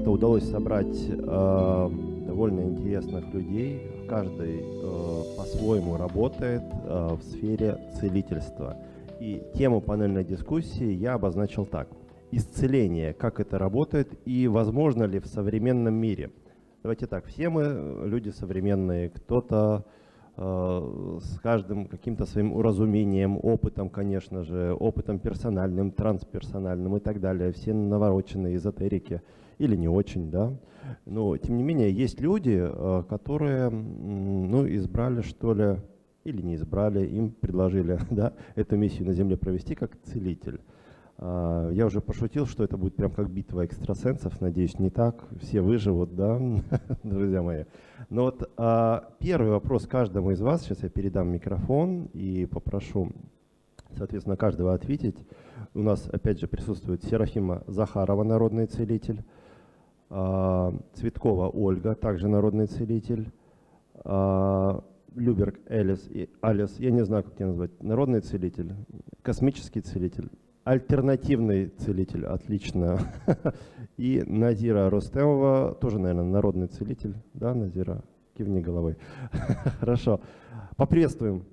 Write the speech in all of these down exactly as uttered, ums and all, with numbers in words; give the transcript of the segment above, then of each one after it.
что удалось собрать э, довольно интересных людей. Каждый э, по-своему работает э, в сфере целительства. И тему панельной дискуссии я обозначил так. Исцеление, как это работает и возможно ли в современном мире. Давайте так, все мы люди современные, кто-то э, с каждым каким-то своим уразумением, опытом, конечно же, опытом персональным, трансперсональным и так далее, все навороченные эзотерики или не очень, да. Но, тем не менее, есть люди, э, которые, ну, избрали, что ли, или не избрали, им предложили, да, эту миссию на Земле провести как целитель. Я уже пошутил, что это будет прям как битва экстрасенсов. Надеюсь, не так. Все выживут, да, друзья мои. Но вот а, первый вопрос каждому из вас. Сейчас я передам микрофон и попрошу, соответственно, каждого ответить. У нас, опять же, присутствует Серафима Захарова, народный целитель. А, Цветкова Ольга, также народный целитель. А, Люберг Элис и Алис, я не знаю, как тебя назвать, народный целитель, космический целитель. Альтернативный целитель, отлично. И Назира Ростемова, тоже, наверное, народный целитель. Да, Назира? Кивни головой. Хорошо. Поприветствуем.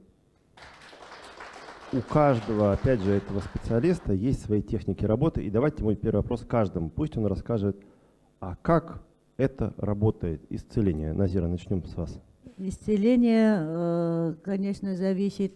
У каждого, опять же, этого специалиста есть свои техники работы. И давайте мой первый вопрос каждому. Пусть он расскажет, а как это работает, исцеление. Назира, начнем с вас. Исцеление, конечно, зависит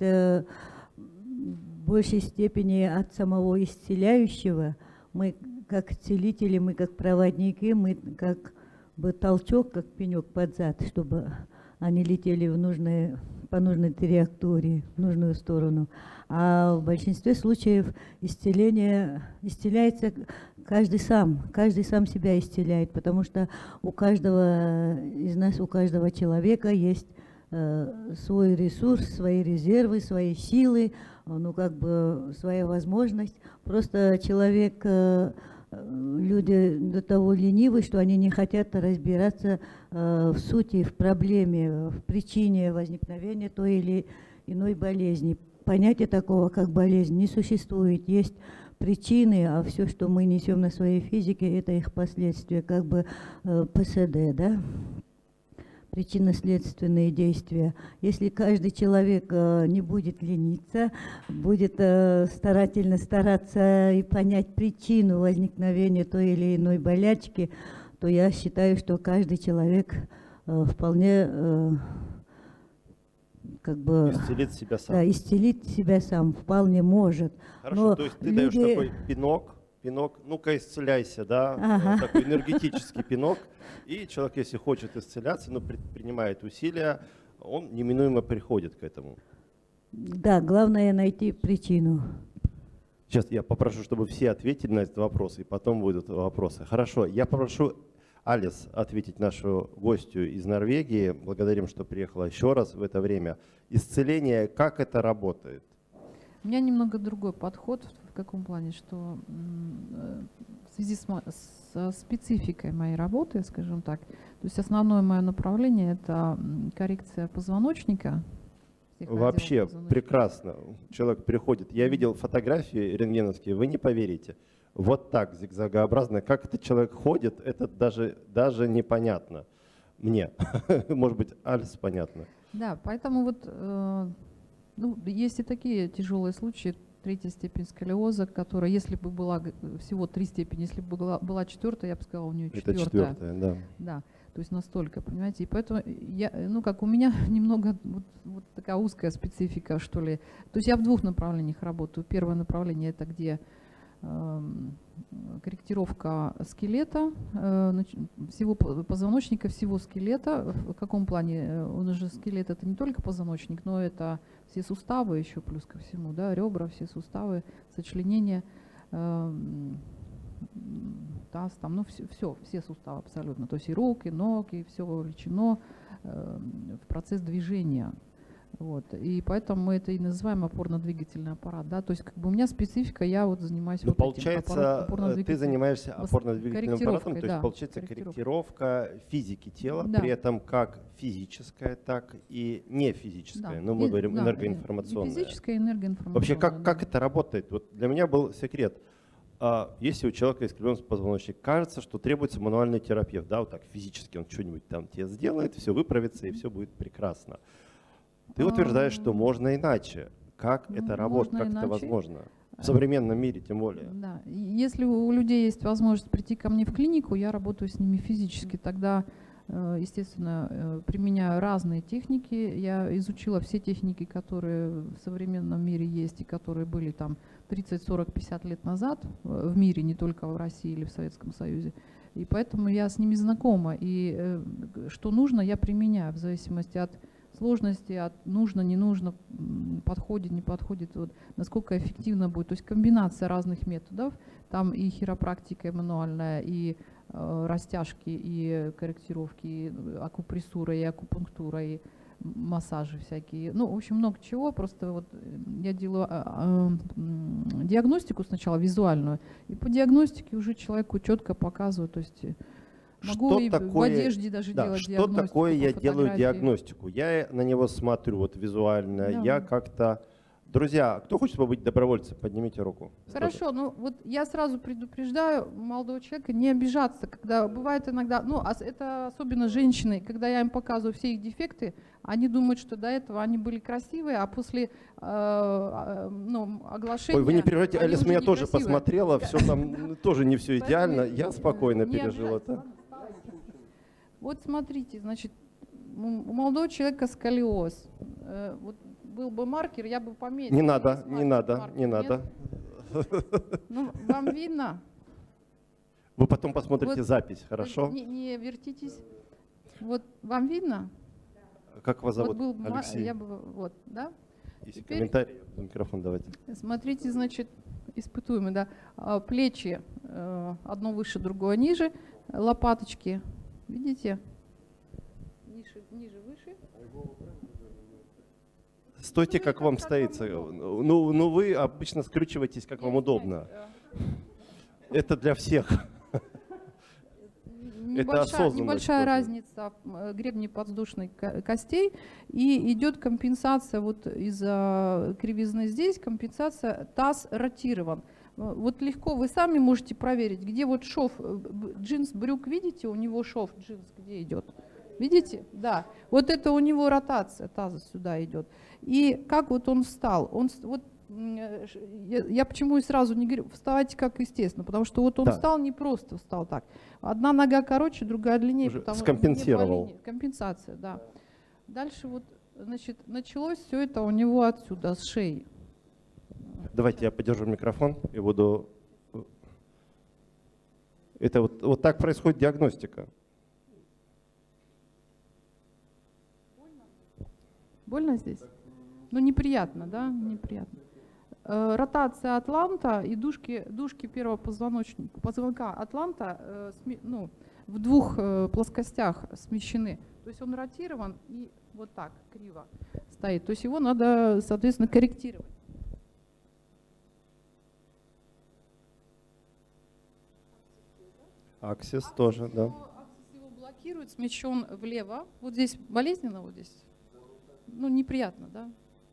в большей степени от самого исцеляющего. Мы как целители, мы как проводники, мы как бы толчок, как пенек под зад, чтобы они летели в нужные, по нужной траектории, в нужную сторону. А в большинстве случаев исцеление исцеляется каждый сам, каждый сам себя исцеляет, потому что у каждого из нас, у каждого человека есть э, свой ресурс, свои резервы, свои силы, ну как бы своя возможность. Просто человек, э, люди до того ленивы, что они не хотят разбираться э, в сути, в проблеме, в причине возникновения той или иной болезни. Понятия такого, как болезнь, не существует. Есть причины, а все, что мы несем на своей физике, это их последствия, как бы э, ПСД, да? Причинно-следственные действия. Если каждый человек э, не будет лениться, будет э, старательно стараться и понять причину возникновения той или иной болячки, то я считаю, что каждый человек э, вполне э, как бы исцелит себя сам. Да, исцелить себя сам вполне может. Хорошо, но то есть ты люди... даешь такой пинок, пинок, ну-ка исцеляйся, да, ага. такой энергетический пинок, и человек, если хочет исцеляться, но предпринимает усилия, он неминуемо приходит к этому. Да, главное найти причину. Сейчас я попрошу, чтобы все ответили на этот вопрос, и потом будут вопросы. Хорошо, я попрошу Алис ответить нашу гостью из Норвегии. Благодарим, что приехала еще раз в это время. Исцеление, как это работает? У меня немного другой подход. В каком плане? Что в связи с, с спецификой моей работы, скажем так, то есть основное мое направление – это коррекция позвоночника. Вообще прекрасно. Человек приходит. Я видел фотографии рентгеновские, вы не поверите. Вот так, зигзагообразно. Как этот человек ходит, это даже, даже непонятно мне. Может быть, Альс понятно. Да, поэтому вот э, ну, есть и такие тяжелые случаи, третья степень сколиоза, которая, если бы была всего три степени, если бы была, была четвертая, я бы сказала, у нее четвертая. Это четвертая, да. Да, то есть настолько, понимаете. И поэтому я, ну как у меня немного вот, вот такая узкая специфика, что ли. То есть я в двух направлениях работаю. Первое направление – это где корректировка скелета, всего позвоночника, всего скелета. В каком плане? Он же скелет — это не только позвоночник, но это все суставы еще плюс ко всему, да, ребра, все суставы, сочленения, таз, там, ну все, все, все суставы абсолютно. То есть и руки, ноги, все вовлечено в процесс движения. Вот. И поэтому мы это и называем опорно-двигательный аппарат. Да? То есть как бы у меня специфика, я вот занимаюсь ну, вот получается, этим. ты занимаешься опорно-двигательным аппаратом, то есть да, получается корректировка физики тела, да. при этом как физическая, так и не физическая. Да. Ну, мы и, говорим да, энергоинформационная. И физическая, и энергоинформационная. Вообще, как, да. как это работает? Вот для меня был секрет. А если у человека искривлен позвоночник, кажется, что требуется мануальный терапевт, да, вот так физически он что-нибудь там тебе сделает, все выправится и все будет прекрасно. Ты утверждаешь, что можно иначе. Как Ну, это работает, можно как это иначе. возможно? В современном мире тем более. Да. И Если у людей есть возможность прийти ко мне в клинику, я работаю с ними физически. Тогда, э, естественно, э, применяю разные техники. Я изучила все техники, которые в современном мире есть и которые были там тридцать, сорок, пятьдесят лет назад э, в мире, не только в России или в Советском Союзе. И поэтому я с ними знакома. И э, что нужно, я применяю в зависимости от сложности, от нужно, не нужно, м, подходит, не подходит, вот, насколько эффективно будет. То есть комбинация разных методов, там и хиропрактика, и мануальная, и э, растяжки, и корректировки, и акупрессура, и акупунктура, и массажи всякие. Ну, в общем, много чего. Просто вот я делаю а, а, м, диагностику сначала визуальную, и по диагностике уже человеку четко показываю, то есть могу Что и такое, в одежде даже да, делать что диагностику. такое по я делаю фотографии. диагностику? Я на него смотрю вот визуально, Да. я как-то... Друзья, кто хочет побыть добровольцем, поднимите руку. Хорошо, ну вот я сразу предупреждаю молодого человека не обижаться, когда бывает иногда, ну а с- это особенно женщины, когда я им показываю все их дефекты, они думают, что до этого они были красивые, а после э, э, ну, оглашения... Ой, вы не переживайте, они Алис уже меня тоже некрасивые. посмотрела, все там ну, тоже не все Поэтому идеально, я не- спокойно не пережил обижайтесь, это. ладно? Вот смотрите, значит, у у молодого человека сколиоз. Э, Вот был бы маркер, я бы пометила. Не надо, Есть не маркер, надо, маркер, не нет? надо. Ну, вам видно? Вы потом посмотрите Вот запись, хорошо? Не, не вертитесь. Вот вам видно? Как вас зовут? Вот был ма- Алексей. я бы, вот, да? Если теперь- комментарий, микрофон давайте. Смотрите, значит, испытуемый, да. А, Плечи э, одно выше, другое ниже. Лопаточки, видите? Ниже, ниже, выше. Стойте, Ну, как как- вам как стоится. вам Ну, ну вы обычно скручиваетесь, как вам удобно. Это для всех. Небольшая, осознанность небольшая тоже. разница в э, гребне подвздошных ко- костей, и идет компенсация вот из-за кривизны здесь, компенсация таз ротирован. Э, Вот легко вы сами можете проверить, где вот шов, э, б- джинс, брюк, видите, у него шов джинс где идет? Видите? Да. Вот это у него ротация таза сюда идет. И как вот он встал? Он, с- вот, м, э, ш- я, я почему и сразу не говорю, вставайте как естественно, потому что вот он Да. встал, не просто встал так. Одна нога короче, другая длиннее. Уже потому- скомпенсировал. не по линии. Компенсация, да. Дальше вот, значит, началось все это у него отсюда, с шеи. Давайте я подержу микрофон и буду... Это вот, вот так происходит диагностика. Больно здесь? Ну, неприятно, да? Неприятно. Э, Ротация атланта и дужки, дужки первого позвоночника, позвонка атланта э, сме- ну, в двух э, плоскостях смещены. То есть он ротирован и вот так криво стоит. То есть его надо, соответственно, корректировать. Аксис тоже, да. Его- аксис его блокирует, смещен влево. Вот здесь болезненно, вот здесь. Ну, неприятно, да?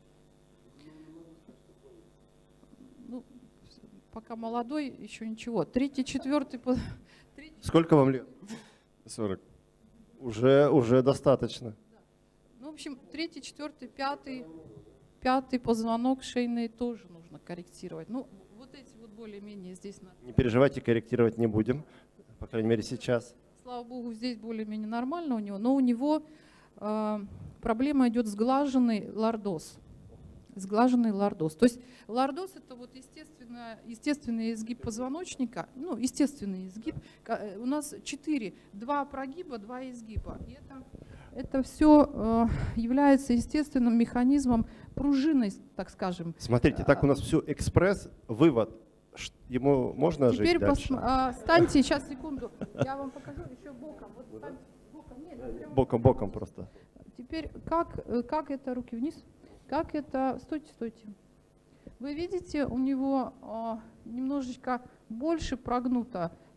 Ну, пока молодой, еще ничего. Третий, четвертый, по- третий, Сколько вам лет? сорок. Уже, уже достаточно. ну, в общем, третий, четвертый, пятый, пятый позвонок шейный тоже нужно корректировать. Ну, вот эти вот более-менее здесь, надо. Не переживайте, корректировать не будем. По крайней мере, сейчас. Слава богу, здесь более-менее нормально у него, но у него э, проблема идет сглаженный лордоз. Сглаженный лордоз. То есть лордоз это вот естественно, естественный изгиб позвоночника, ну, естественный изгиб. Ка- э, У нас четыре, два прогиба, два изгиба. И это, это все является естественным механизмом пружины, так скажем. Смотрите, так у нас все экспресс, вывод. Ш- Ему можно Теперь жить дальше? пос- а, станьте, сейчас, секунду, я вам покажу еще боком. Вот станьте боком. Нет, прям Боком, боком просто. Теперь как, э, как это руки вниз? Как это? Стойте, стойте. Вы видите, у него а, немножечко больше прогнуто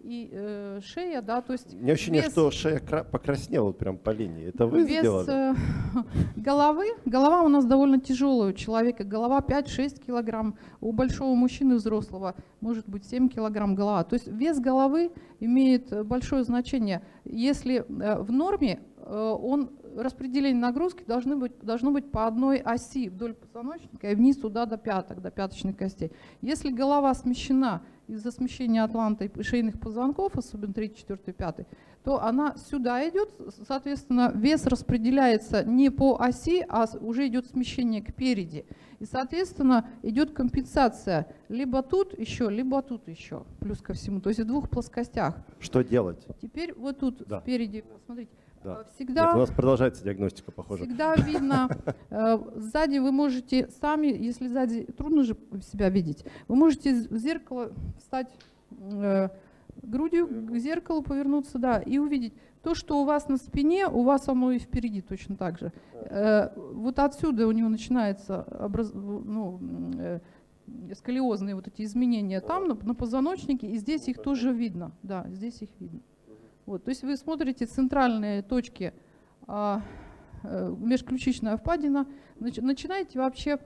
и э, шея, да, то есть У меня ощущение, вес, что шея покраснела вот прям по линии. Это вы вес сделали? э, головы, голова у нас довольно тяжелая у человека, голова пять-шесть килограмм, у большого мужчины взрослого может быть семь килограмм голова. То есть вес головы имеет большое значение. Если э, в норме э, он распределение нагрузки должны быть, должно быть по одной оси вдоль позвоночника и вниз туда до пяток, до пяточных костей. Если голова смещена из-за смещения атланта и шейных позвонков, особенно третий, четвертый, пятый, то она сюда идет, соответственно, вес распределяется не по оси, а уже идет смещение кпереди. И, соответственно, идет компенсация либо тут еще, либо тут еще, плюс ко всему, то есть в двух плоскостях. Что делать? Теперь вот тут Да. спереди, посмотрите, Да. всегда... Нет, у нас продолжается диагностика, похоже. Всегда видно, э, сзади вы можете сами, если сзади трудно же себя видеть, вы можете в зеркало встать э, грудью к зеркалу, повернуться, да, и увидеть то, что у вас на спине, у вас оно и впереди точно так же. Э, вот отсюда у него начинается образ, ну, э, сколиозные вот эти изменения там, на, на позвоночнике, и здесь их тоже видно, да, здесь их видно. Вот, то есть вы смотрите центральные точки, а, э, межключичная впадина, нач, начинаете вообще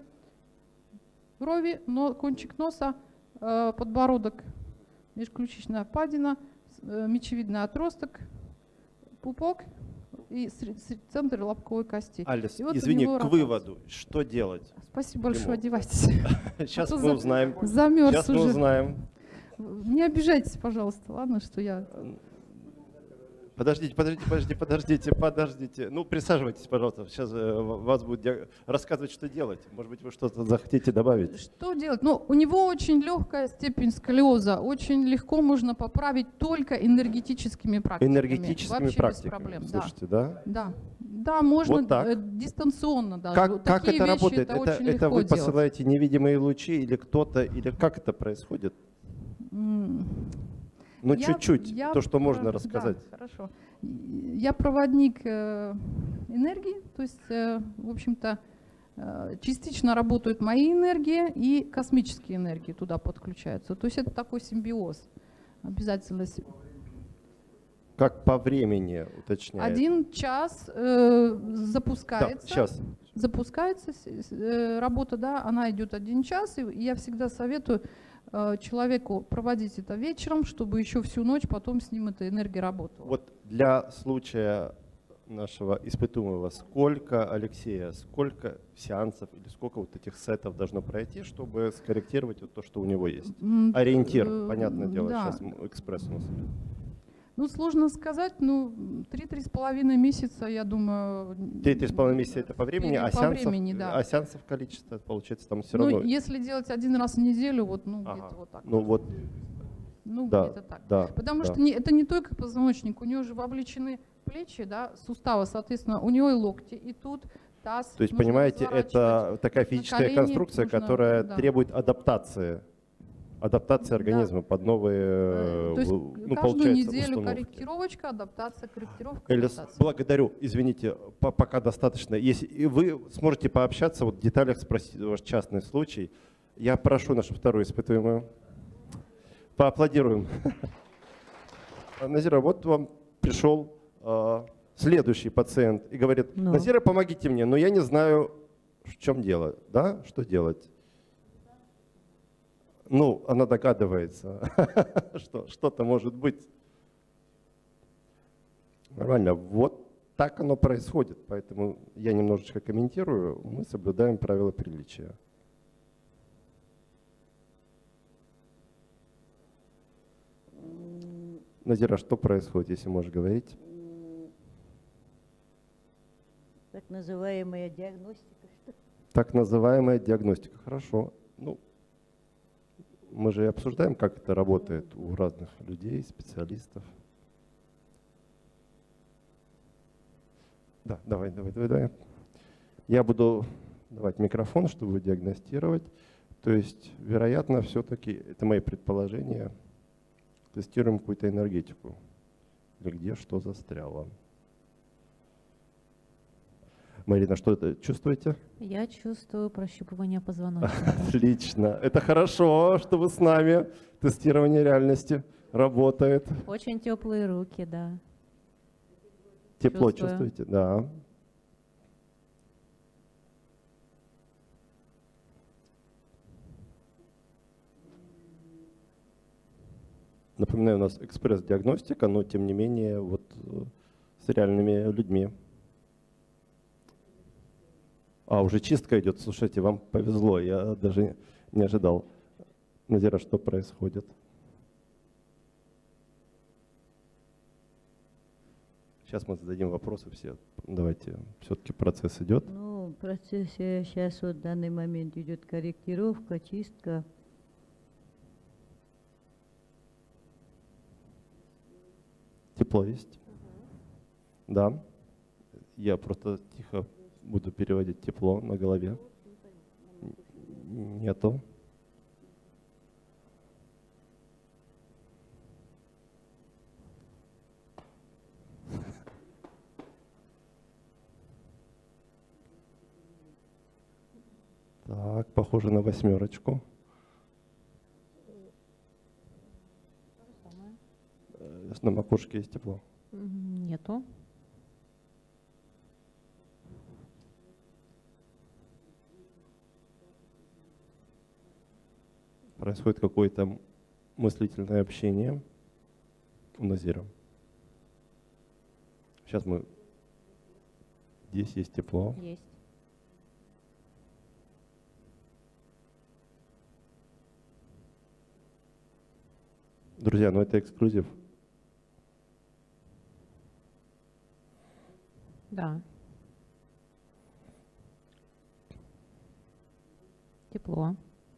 брови, но, кончик носа, э, подбородок, межключичная впадина, э, мечевидный отросток, пупок и сред, сред, центр лобковой кости. Алис, вот извини, к ротация. выводу, что делать? Спасибо большое, Ему. одевайтесь. Сейчас А то мы за- узнаем. Замерз Сейчас мы уже. узнаем. Не обижайтесь, пожалуйста, ладно, что я... Подождите, подождите, подождите, подождите, подождите. Ну, присаживайтесь, пожалуйста. Сейчас э, вас будет диаг- рассказывать, что делать. Может быть, вы что-то захотите добавить? Что делать? Ну, у него очень легкая степень сколиоза. Очень легко можно поправить только энергетическими практиками. Энергетическими Вообще практиками. без проблем. Слушайте, да? Да. Да, можно Вот так. э, дистанционно даже. Как, Вот как такие это вещи работает? Это, Это, очень это легко вы делать. посылаете невидимые лучи или кто-то, или как это происходит? М, Ну, я- чуть-чуть, я то, что про- можно да, рассказать. хорошо. Я проводник э, энергии, то есть, э, в общем-то, э, частично работают мои энергии и космические энергии туда подключаются. То есть это такой симбиоз. Обязательно. с- Как по времени уточняет? Один час э, Да, запускается. сейчас. Запускается с- с- э, работа, да, она идет один час, и я всегда советую э, человеку проводить это вечером, чтобы еще всю ночь потом с ним эта энергия работала. Вот для случая нашего испытуемого, сколько, Алексея, сколько сеансов или сколько вот этих сетов должно пройти, чтобы скорректировать вот то, что у него есть? М, Ориентир, э, понятное дело, да. сейчас м- экспресс у нас. Ну, сложно сказать, ну, три-три с половиной месяца, я думаю. Три-три с половиной месяца это по времени, Или а по сеансов, времени, да. а сеансов количество, получается, там все Ну, равно. если делать один раз в неделю, вот, ну, Ага. где-то вот так. Ну вот, Ну, да, где-то так. да. Потому да. что не, это не только позвоночник, у него же вовлечены плечи, да, суставы, соответственно, у него и локти, и тут таз. То есть, нужно понимаете, разворачивать. это такая физическая колени конструкция, нужно, которая да. требует адаптации. Адаптации Да. организма под новые, Э, То есть в- ну, каждую получается, неделю установки. корректировочка, адаптация, корректировка, Элис, адаптация. благодарю, извините, по- пока достаточно. Если и вы сможете пообщаться, вот в деталях спросить ваш частный случай, я прошу нашу вторую испытуемую. Поаплодируем. Назира, вот вам пришел а, следующий пациент и говорит: Ну. Назира, помогите мне, но я не знаю, в чем дело, да, что делать. Ну, она догадывается, что что-то может быть. Нормально, вот так оно происходит, поэтому я немножечко комментирую, мы соблюдаем правила приличия. Назира, что происходит, если можешь говорить? Так называемая диагностика. Что? Так называемая диагностика. Хорошо. Ну, мы же и обсуждаем, как это работает у разных людей, специалистов. Да, давай, давай, давай, давай. Я буду давать микрофон, чтобы диагностировать. То есть, вероятно, все-таки, это мои предположения, тестируем какую-то энергетику. Или где что застряло. Марина, что это чувствуете? Я чувствую прощупывание позвоночника. Отлично. Это хорошо, что вы с нами. Тестирование реальности. работает. Очень теплые руки, да. Тепло Чувствую. чувствуете? Да. Напоминаю, у нас экспресс-диагностика, но тем не менее вот э, с реальными людьми. А, уже чистка идет. Слушайте, вам повезло, я даже не ожидал. Назира, что происходит? Сейчас мы зададим вопросы все. Давайте, все-таки процесс идет. Ну, в процессе сейчас вот в данный момент идет корректировка, чистка. Тепло есть? Да. Я просто тихо буду переводить тепло на голове. Нету. Так, похоже на восьмерочку. Э, На макушке есть тепло. М, Нету. Происходит какое-то мыслительное общение у Назира. Сейчас мы... Здесь есть тепло. Есть. Друзья, ну это эксклюзив. Да. Тепло.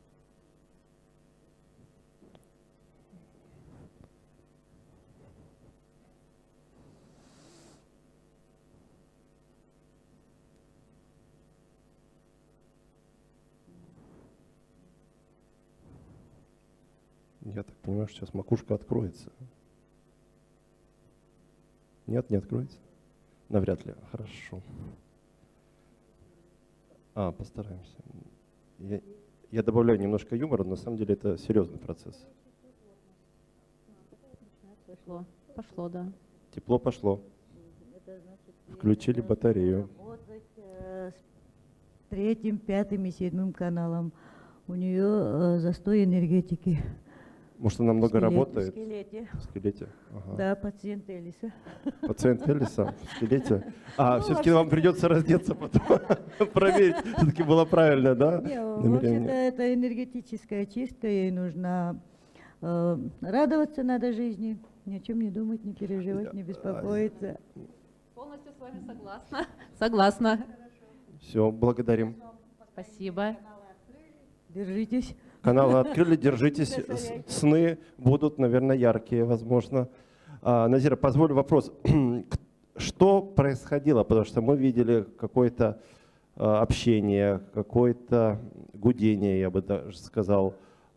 Я так понимаю, что сейчас макушка откроется. Нет, не откроется? Навряд ли. Хорошо. А, постараемся. Я, я добавляю немножко юмора, но на самом деле это серьезный процесс. Пошло. Пошло, да. Тепло пошло. Включили батарею. Работать э, с третьим, пятым и седьмым каналом. У нее э, застой энергетики. Может, она много Скелет- работает? В скелете. В скелете. Ага. Да, пациент Элиса. Пациент Элиса в скелете. А, Ну, все-таки вообще- вам придется раздеться потом, проверить, все-таки было правильно, да? Не, намерение? вообще-то это энергетическая чистка, ей нужно э, радоваться надо жизни, ни о чем не думать, не переживать, не беспокоиться. Полностью с вами согласна. Согласна. Все, благодарим. Спасибо. Держитесь. Каналы открыли, держитесь. С- Сны будут, наверное, яркие, возможно. А, Назира, позволь вопрос. Что происходило? Потому что мы видели какое-то а, общение, какое-то гудение, я бы даже сказал,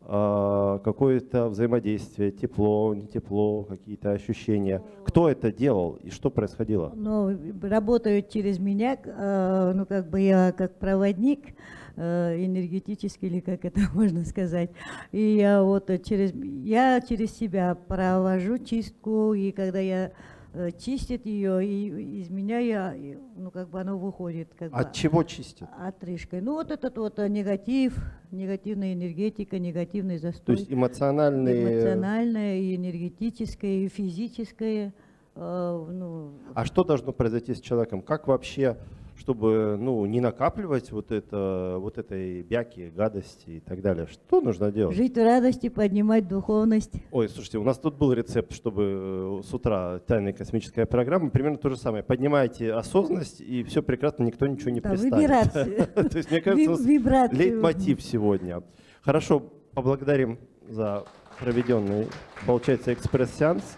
а, какое-то взаимодействие, тепло, не тепло, какие-то ощущения. Кто это делал и что происходило? Но работают через меня, э, ну как бы я как проводник э, энергетический, или как это можно сказать. И я вот через, я через себя провожу чистку, и когда я э, чистит ее, и из меня я, и, ну как бы оно выходит. Как бы, От чего чистят? отрыжкой. Ну вот этот вот э, негатив, негативная энергетика, негативный То застой. есть эмоциональные... Эмоциональное, и энергетическое, и физическое. э, ну, А что должно произойти с человеком? Как вообще, чтобы ну, не накапливать вот, это, вот этой бяки, гадости и так далее? Что нужно делать? жить в радости, поднимать духовность. Ой, слушайте, у нас тут был рецепт, чтобы э, с утра тайная космическая программа, примерно то же самое. Поднимайте осознанность, и все прекрасно, никто ничего не Да, пристанет. вибрации. То есть, мне кажется, у нас Ви- вибрацию. лейтмотив сегодня. Хорошо, поблагодарим за проведенный, получается, экспресс-сеанс.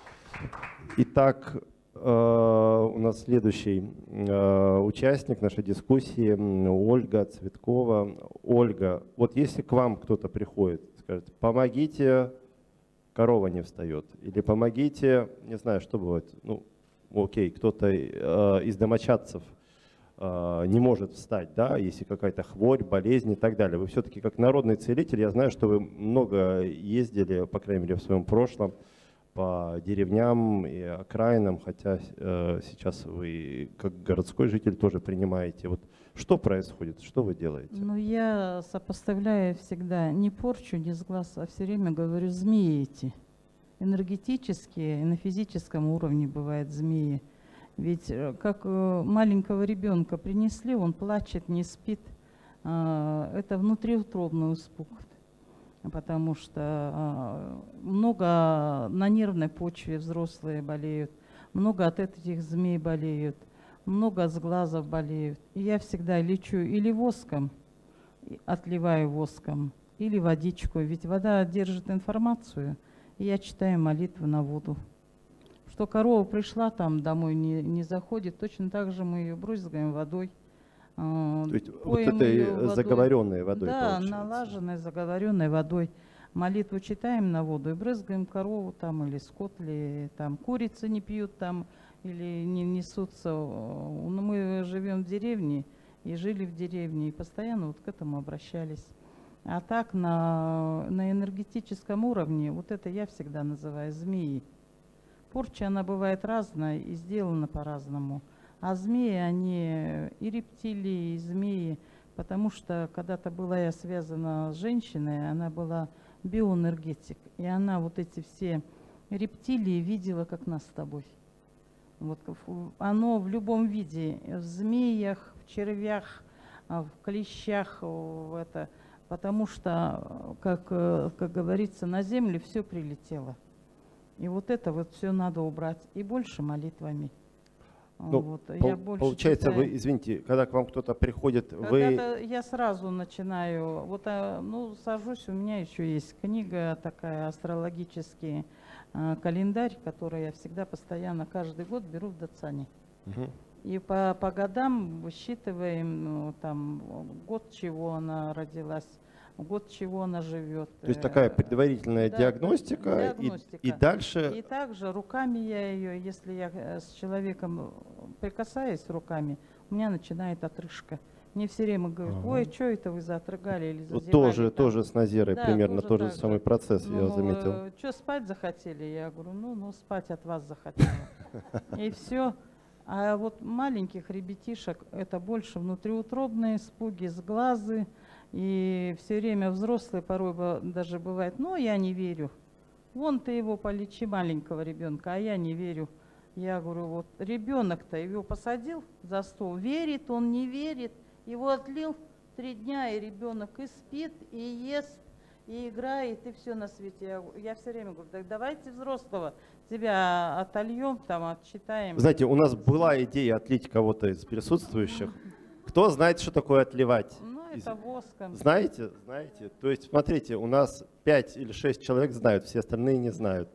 Итак, э, у нас следующий э, участник нашей дискуссии м, Ольга Цветкова. Ольга, вот если к вам кто-то приходит, скажет, помогите, корова не встает, или помогите, не знаю, что бывает, ну, окей, кто-то э, из домочадцев э, не может встать, да, если какая-то хворь, болезнь и так далее. Вы все-таки как народный целитель, я знаю, что вы много ездили, по крайней мере в своем прошлом, по деревням и окраинам, хотя э, сейчас вы как городской житель тоже принимаете. Вот что происходит, что вы делаете? Ну, я сопоставляю всегда не порчу, не сглаз, а все время говорю змеи эти. Энергетические и на физическом уровне бывают змеи. Ведь как маленького ребенка принесли, он плачет, не спит. Это внутриутробный испуг. Потому что много на нервной почве взрослые болеют, много от этих змей болеют, много от сглазов болеют. И я всегда лечу или воском, отливаю воском, или водичку. Ведь вода держит информацию, и я читаю молитвы на воду. Что корова пришла, там домой не, не заходит, точно так же мы ее брызгаем водой. То есть вот этой заговоренной водой, да, получается. налаженной, заговоренной водой. Молитву читаем на воду и брызгаем корову там, или скот, или там курицы не пьют там, или не несутся. Но мы живем в деревне и жили в деревне, и постоянно вот к этому обращались. А так на, на энергетическом уровне, вот это я всегда называю змеи. Порча, она бывает разная и сделана по-разному. А змеи, они и рептилии, и змеи, потому что когда-то была я связана с женщиной, она была биоэнергетик, и она вот эти все рептилии видела, как нас с тобой. Вот оно в любом виде, в змеях, в червях, в клещах, в это, потому что, как, как говорится, на землю все прилетело. И вот это вот все надо убрать, и больше молитвами. Ну, вот, пол, я больше получается, читаю. вы, извините, когда к вам кто-то приходит, вы... Я сразу начинаю, вот, ну, сажусь, у меня еще есть книга такая, астрологический э, календарь, который я всегда постоянно, каждый год беру в Датсане. Угу. И по, по годам высчитываем, ну, там, год, чего она родилась, год, чего она живет. То есть такая предварительная да, диагностика, диагностика. И, и дальше... И также руками я ее, если я с человеком прикасаюсь руками, у меня начинает отрыжка. Мне все время говорят, ага. ой, что это вы заотрыгали или зазевали? Тоже, там. тоже с Назирой да, примерно тот же так самый же. процесс, ну, я заметил. Э, что, спать захотели? Я говорю, ну, ну спать от вас захотела. И все. А вот маленьких ребятишек это больше внутриутробные испуги, сглазы. И все время взрослые порой даже бывает, ну, я не верю. Вон ты его полечи, маленького ребенка, а я не верю. Я говорю, вот ребенок-то его посадил за стол, верит он, не верит. Его отлил три дня, и ребенок и спит, и ест, и играет, и все на свете. Я, я все время говорю, так давайте взрослого тебя отольем, там, отчитаем. Знаете, у нас была идея отлить кого-то из присутствующих. Кто знает, что такое отливать? Это воском. Знаете, знаете. То есть, смотрите, у нас пять или шесть человек знают, все остальные не знают.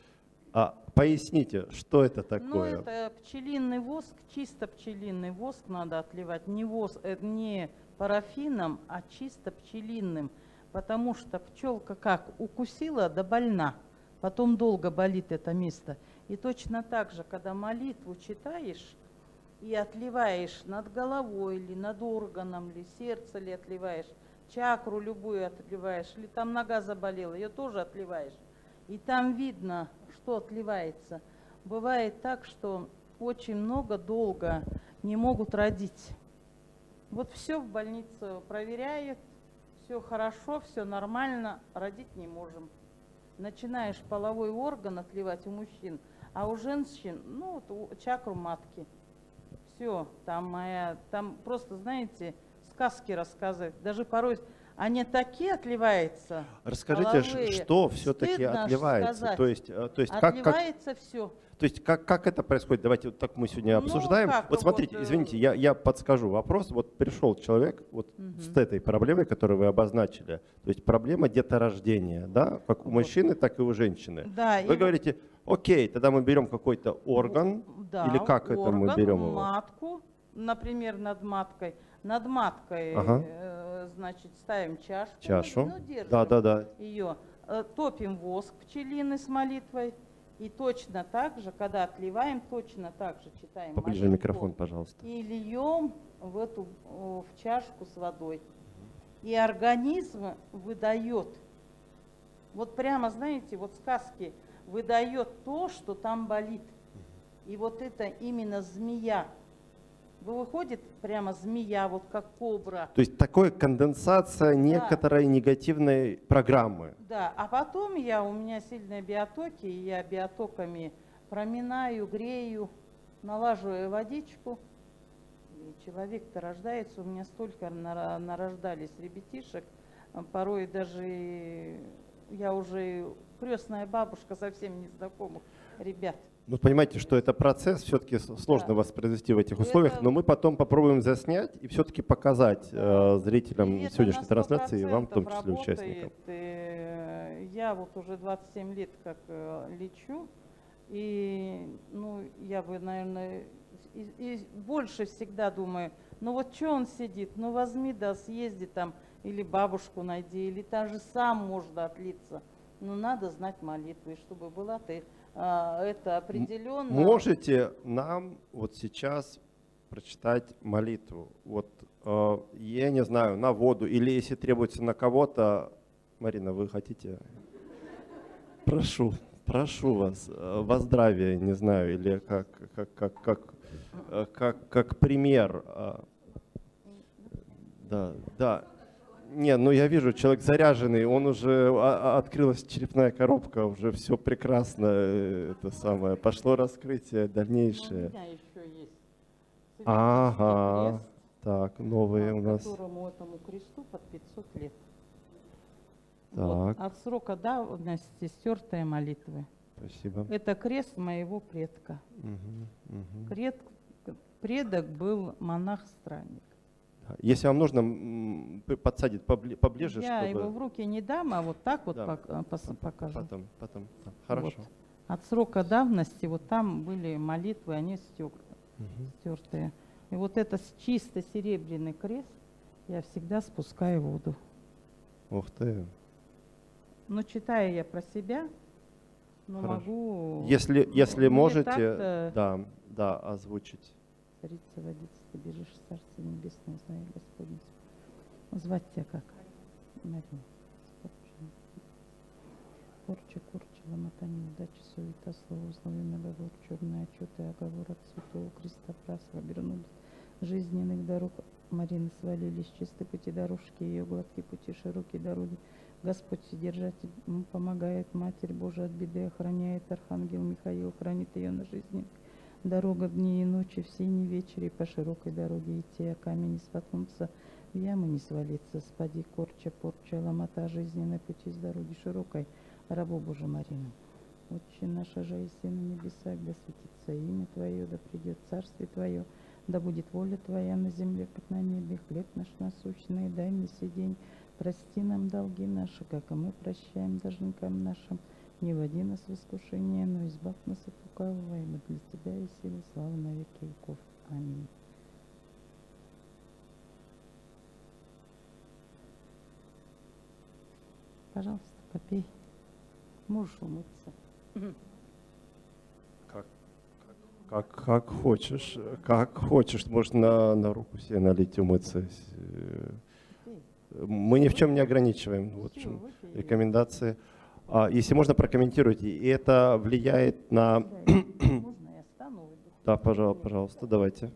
А поясните, что это такое? Ну, это пчелиный воск, чисто пчелиный воск надо отливать. Не, воск, не парафином, а чисто пчелиным. Потому что пчелка как укусила, да больна. Потом долго болит это место. И точно так же, когда молитву читаешь, и отливаешь над головой, или над органом, или сердце ли отливаешь, чакру любую отливаешь, или там нога заболела, ее тоже отливаешь. И там видно, что отливается. Бывает так, что очень много, долго не могут родить. Вот все в больнице проверяют, все хорошо, все нормально, родить не можем. Начинаешь половой орган отливать у мужчин, а у женщин, ну, вот, чакру матки. Все, там моя, там просто, знаете, сказки рассказывают. Даже порой они такие отливаются. Расскажите, половые. Что все-таки отливается? То есть, то есть отливается как, все. То есть как, как это происходит? Давайте вот так мы сегодня обсуждаем. Ну, как, вот смотрите, вот, извините, я, я подскажу вопрос. Вот пришел человек вот угу. с этой проблемой, которую вы обозначили. То есть проблема деторождения, да, как у вот. мужчины, так и у женщины. Да, вы и говорите, окей, тогда мы берем какой-то орган, да, или как орган, это мы берем его? матку, например, над маткой. Над маткой, ага. э, значит, ставим чашку. Чашу. Ну, держим да, да, да. ее. Э, топим воск пчелиный с молитвой. И точно так же, когда отливаем, точно так же читаем Поближе молитву микрофон, пожалуйста. и льем в эту в чашку с водой. И организм выдает, вот прямо, знаете, вот сказки, выдает то, что там болит. И вот это именно змея. Выходит прямо змея, вот как кобра. То есть такая конденсация некоторой негативной программы. Да, а потом я, у меня сильные биотоки, и я биотоками проминаю, грею, налаживаю водичку. И человек-то рождается, у меня столько нара- нарождались ребятишек, порой даже я уже крестная бабушка совсем незнакомых ребят. Ну, понимаете, что это процесс все-таки сложно Да. воспроизвести в этих Это- условиях, но мы потом попробуем заснять и все-таки показать э, зрителям И это сегодняшней на сто трансляции, и вам в том числе процентов участникам. работает. И я вот уже двадцать семь лет как э, лечу, и ну, я бы, наверное, и, и больше всегда думаю, ну вот что он сидит, ну возьми да съезди там, или бабушку найди, или там же сам можно отлиться. Но надо знать молитвы, и чтобы была ты а, это определенно. Можете нам вот сейчас прочитать молитву? Вот э, я не знаю, на воду, или если требуется на кого-то. Марина, вы хотите? Прошу, прошу вас, э, во здравие, не знаю, или как, как, как, как, э, как, как пример. э, Да, да. Не, ну я вижу, человек заряженный, он уже, а, а, открылась черепная коробка, уже все прекрасно, э, это самое, пошло раскрытие У дальнейшее. меня еще есть целительский Ага, крест, так, новые у нас. которому этому кресту под пятьсот лет. Так. Вот, от срока давности стертая молитвы. Спасибо. Это крест моего предка. Мгм, мгм. Пред, предок был монах-странник. Если вам нужно, м, п- подсадить побли- поближе, Я чтобы... его в руки не дам, а вот так вот Да. пок- а, пос- покажу. Потом, потом. да, Хорошо. Вот. От срока давности вот там были молитвы, они стер- Мгм. стертые. И вот это с- чисто серебряный крест я всегда спускаю в воду. Ух ты. Но читаю я про себя, но Хорошо. могу... Если, ну, если мне можете, так-то да, да, озвучить. Царица водица, ты бежишь в Царствие Небесное, знай Господне. Звать тебя как? Марина. Порча, корча, ломота, неудача, суета, слово, злой наговор, черные отчеты, оговор от святого креста, праздно обернулись. Жизненных дорог Марины свалились, чистые пути дорожки, ее гладкие пути, широкие дороги. Господь Вседержатель ему помогает, Матерь Божия от беды охраняет, Архангел Михаил хранит ее на жизни. Дорога дни и ночи, в синей вечере по широкой дороге идти, а камень не споткнуться, в яму не свалиться, спади, корча, порча, ломота, жизненной пути с дороги широкой, рабу Божий Марина. Отче наша же и Сын на небесах, да светится имя Твое, да придет Царствие Твое, да будет воля Твоя на земле, как на небе. Хлеб наш насущный дай мне сей день, прости нам долги наши, как и мы прощаем должникам нашим. Не вводи нас в искушение, но избавь нас от лукавого, ибо для Тебя и сила, слава на веки веков. Аминь. Пожалуйста, попей. Можешь умыться. Как, как, как хочешь, как хочешь. Может, на, на руку себе налить, умыться. Э, Пей. Мы ни в чем не ограничиваем. Вот в Всё, чем выпей. рекомендации. А, если можно, прокомментируйте. И это влияет на... Да, можно я стану, уйду? Да, пожалуйста, пожалуйста, давайте.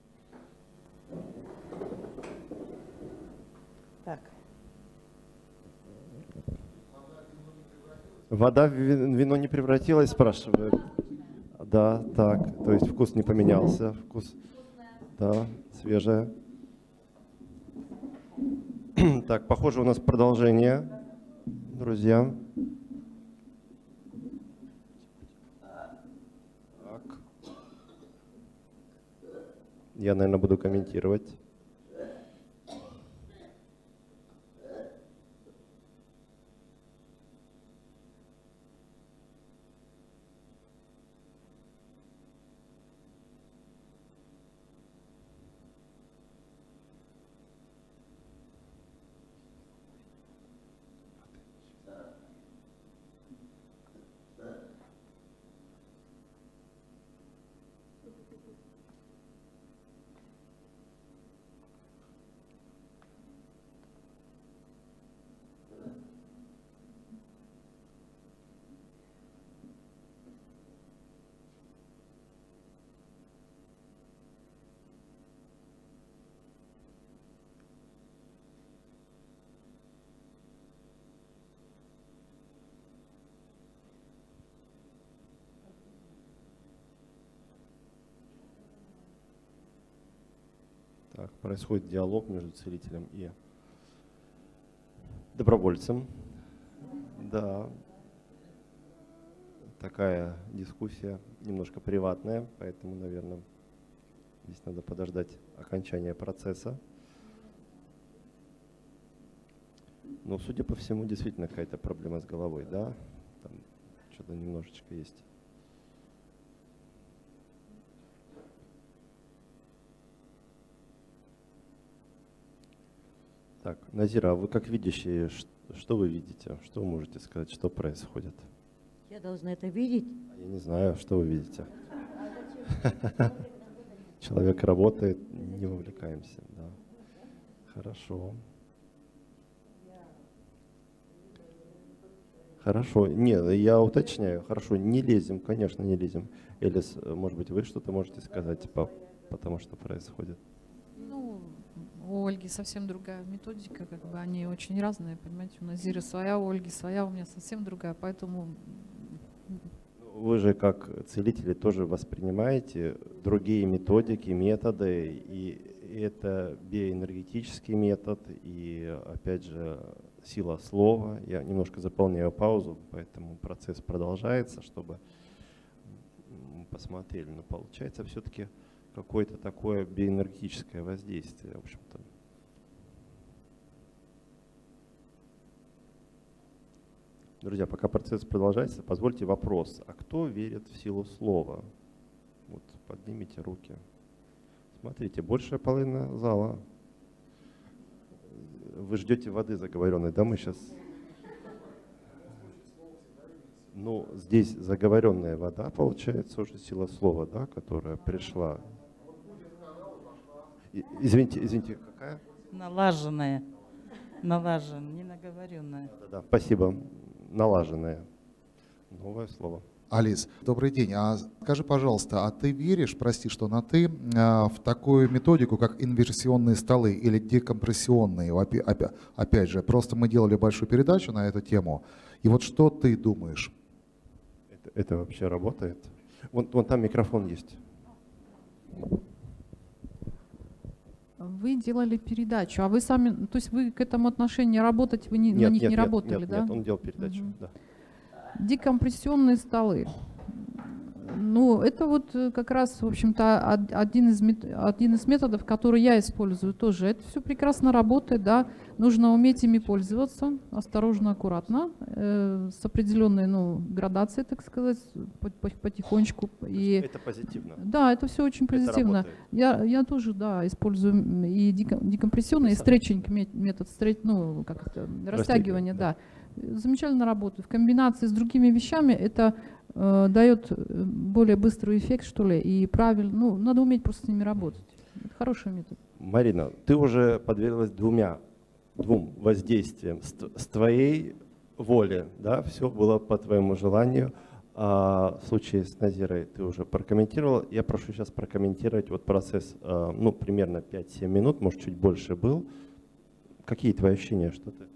Так, Вода в ви- вино не превратилась, спрашивает. Да, так, то есть вкус не поменялся. Вкус, да, свежая. Так, похоже, у нас продолжение, друзья. Так. Я, наверное, буду комментировать. Так, происходит диалог между целителем и добровольцем. Да, такая дискуссия немножко приватная, поэтому, наверное, здесь надо подождать окончания процесса. Но, судя по всему, действительно какая-то проблема с головой, да? Там что-то немножечко есть. Так, Назира, а вы как видящие, что вы видите? Что вы можете сказать, что происходит? Я должна это видеть? Я не знаю, что вы видите. Человек работает, не вовлекаемся. Да. Хорошо. Хорошо. Нет, я уточняю. Хорошо, не лезем, конечно, не лезем. Элис, может быть, вы что-то можете сказать по, по тому, что происходит? Ну, у Ольги совсем другая методика, как бы они очень разные, понимаете, у Назиры своя, у Ольги своя, у меня совсем другая, поэтому... Вы же как целители тоже воспринимаете другие методики, методы, и это биоэнергетический метод, и опять же сила слова. Я немножко заполняю паузу, поэтому процесс продолжается, чтобы мы посмотрели. Но получается все-таки какое-то такое биоэнергетическое воздействие, в общем-то. Друзья, пока процесс продолжается, позвольте вопрос. А кто верит в силу слова? Вот, поднимите руки. Смотрите, большая половина зала. Вы ждете воды заговоренной, да? Мы сейчас... Ну, здесь заговоренная вода, получается, уже сила слова, да, которая пришла. Извините, извините, какая? Налаженная. Налаженная, не наговоренная. Да, да, спасибо. Налаженная. Новое слово. Алис, добрый день. А скажи, пожалуйста, а ты веришь, прости, что на ты, в такую методику, как инверсионные столы или декомпрессионные? Опять же, просто мы делали большую передачу на эту тему. И вот что ты думаешь? Это, это вообще работает? Вон, вон там микрофон есть. Вы делали передачу, а вы сами, то есть вы к этому отношению работать, вы не, нет, на них нет, не нет, работали, нет, да? Нет, он делал передачу, Угу. да. Декомпрессионные столы. Ну, это вот как раз, в общем-то, один из, один из методов, который я использую тоже. Это все прекрасно работает, да. Нужно уметь ими пользоваться, осторожно, аккуратно, э, с определенной, ну, градацией, так сказать, потихонечку. И, это позитивно. Да, это все очень позитивно. Это я, я тоже, да, использую и декомпрессионный, и стретчинг метод, стретч, ну, как это, растягивание, да. да. Замечательно работает. В комбинации с другими вещами это э, дает более быстрый эффект, что ли, и правильно, ну, надо уметь просто с ними работать. Это хороший метод. Марина, ты уже подверглась двумя, двум воздействиям. С, с твоей воли, да, все было по твоему желанию. А в случае с Назирой ты уже прокомментировал. Я прошу сейчас прокомментировать вот процесс, э, ну, примерно пять-семь минут, может, чуть больше был. Какие твои ощущения, что ты?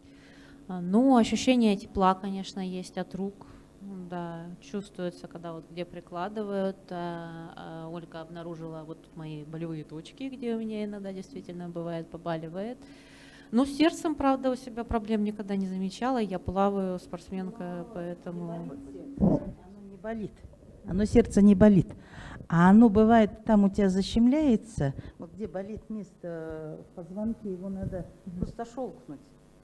Ну, ощущение тепла, конечно, есть от рук. Да, чувствуется, когда вот где прикладывают. А, а Ольга обнаружила вот мои болевые точки, где у меня иногда действительно бывает, побаливает. Ну, с сердцем, правда, у себя проблем никогда не замечала. Я плаваю, спортсменка, поэтому... Оно не болит. Оно сердце не болит. А оно бывает, там у тебя защемляется, вот где болит место в позвонке, его надо просто щелкнуть.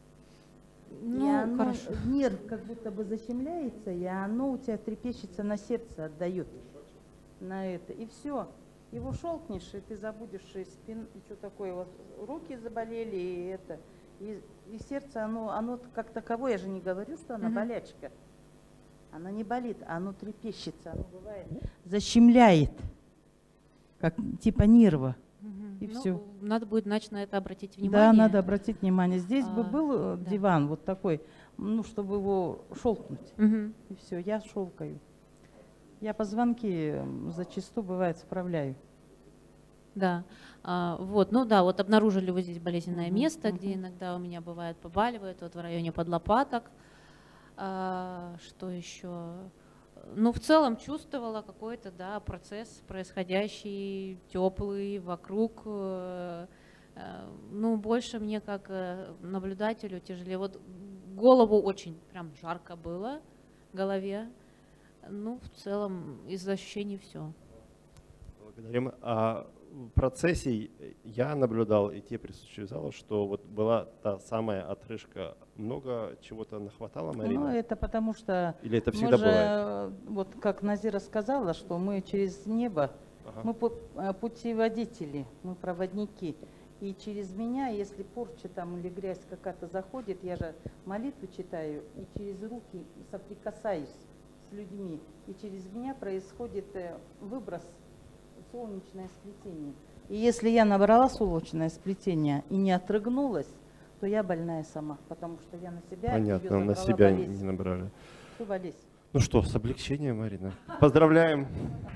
Ну, и оно, хорошо. нерв как будто бы защемляется, и оно у тебя трепещется на сердце, отдает на это. И все. Его щелкнешь, и ты забудешь и спин, и что такое, вот руки заболели, и это. И, и сердце, оно, оно как таковое, я же не говорю, что оно Мгм. болячка. Оно не болит, оно трепещется, оно бывает, защемляет, как типа нерва. Мгм. И Ну, всё. надо будет, значит, на это обратить внимание. Да, надо обратить внимание. Здесь бы А, был э, да. диван вот такой, ну, чтобы его щелкнуть. Мгм. И все, я щелкаю. Я позвонки м, зачастую, бывает, справляю. Да, а, вот, ну да, вот обнаружили вот здесь болезненное Мгм, место, мгм. где иногда у меня бывает побаливает, вот в районе подлопаток. А, что еще? ну, в целом чувствовала какой-то, да, процесс происходящий, теплый, вокруг. Э, э, ну, больше мне как э, наблюдателю тяжелее. Вот голову очень прям жарко было, в голове. Ну, в целом, из ощущений все. Благодарим. А в процессе я наблюдал, и те присутствующие в зале, что вот была та самая отрыжка. Много чего-то нахватало, Марина? Ну, это потому что Или это мы всегда же, бывает? вот как Назира сказала, что мы через небо, Ага. мы пу- э, путеводители, мы проводники. И через меня, если порча там или грязь какая-то заходит, я же молитву читаю, и через руки соприкасаюсь с людьми, и через меня происходит э, выброс, солнечное сплетение. И если я набрала солнечное сплетение и не отрыгнулась, то я больная сама, потому что я на себя Понятно, её на забрала себя болезнь. не набрали. Всю болезнь. Ну что, с облегчением, Марина. Поздравляем.